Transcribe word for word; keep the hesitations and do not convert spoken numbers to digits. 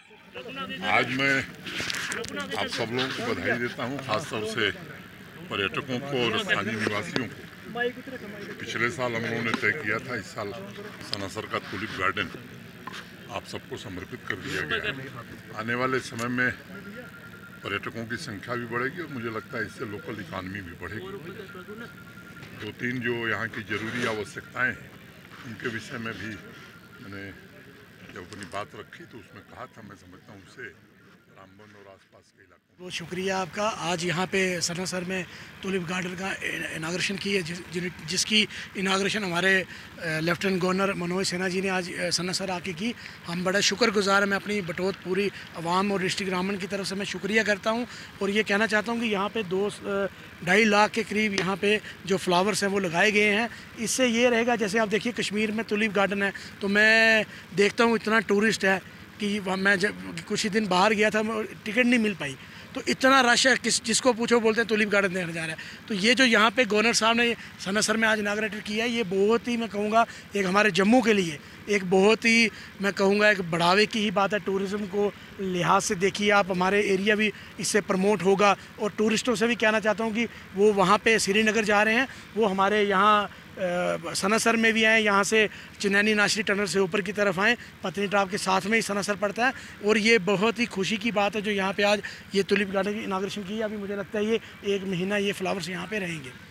आज मैं आप सब लोगों को बधाई देता हूं, खासतौर से पर्यटकों को और स्थानीय निवासियों को। पिछले साल हम लोगों ने तय किया था, इस साल सनासर का टुलिप गार्डन आप सबको समर्पित कर दिया गया है। आने वाले समय में पर्यटकों की संख्या भी बढ़ेगी और मुझे लगता है इससे लोकल इकॉनमी भी बढ़ेगी। दो तीन जो यहाँ की ज़रूरी आवश्यकताएं हैं उनके विषय में भी मैंने जब अपनी बात रखी तो उसमें कहा था, मैं समझता हूँ उससे रामबन और आसपास के इलाकों बहुत शुक्रिया आपका। आज यहाँ पे सनासर में टुलिप गार्डन का इनाग्रेशन की है, जिस, जिसकी इनाग्रेशन हमारे लेफ्टिनेंट गवर्नर मनोज सिन्हा जी ने आज सनासर आके की। हम बड़ा शुक्रगुजार हैं। मैं अपनी बटोत पूरी आवाम और डिस्ट्रिक्ट रामबन की तरफ से मैं शुक्रिया करता हूँ और ये कहना चाहता हूँ कि यहाँ पे दो ढाई लाख के करीब यहाँ पे जो फ्लावर्स हैं वो लगाए गए हैं। इससे ये रहेगा, जैसे आप देखिए कश्मीर में टुलिप गार्डन है तो मैं देखता हूँ इतना टूरिस्ट है कि मैं जब कुछ ही दिन बाहर गया था, टिकट नहीं मिल पाई, तो इतना रश है, किस जिसको पूछो बोलते हैं टुलिप गार्डन देखने जा रहा है। तो ये जो यहाँ पे गवर्नर साहब ने सनासर में आज इनाग्रेटेड किया है, ये बहुत ही मैं कहूँगा एक हमारे जम्मू के लिए एक बहुत ही मैं कहूँगा एक बढ़ावे की ही बात है। टूरिज़्म को लिहाज से देखिए आप, हमारे एरिया भी इससे प्रमोट होगा और टूरिस्टों से भी कहना चाहता हूँ कि वो वहाँ पे श्रीनगर जा रहे हैं, वो हमारे यहाँ सनासर में भी आएँ, यहाँ से चिनैनी नाशरी टनल से ऊपर की तरफ आएँ। पत्नीटॉप के साथ में ही सनासर पड़ता है और ये बहुत ही खुशी की बात है जो यहाँ पे आज ये टुलिप गार्डन की इनाग्रेशन की है। अभी मुझे लगता है ये एक महीना ये फ्लावर्स यहाँ पे रहेंगे।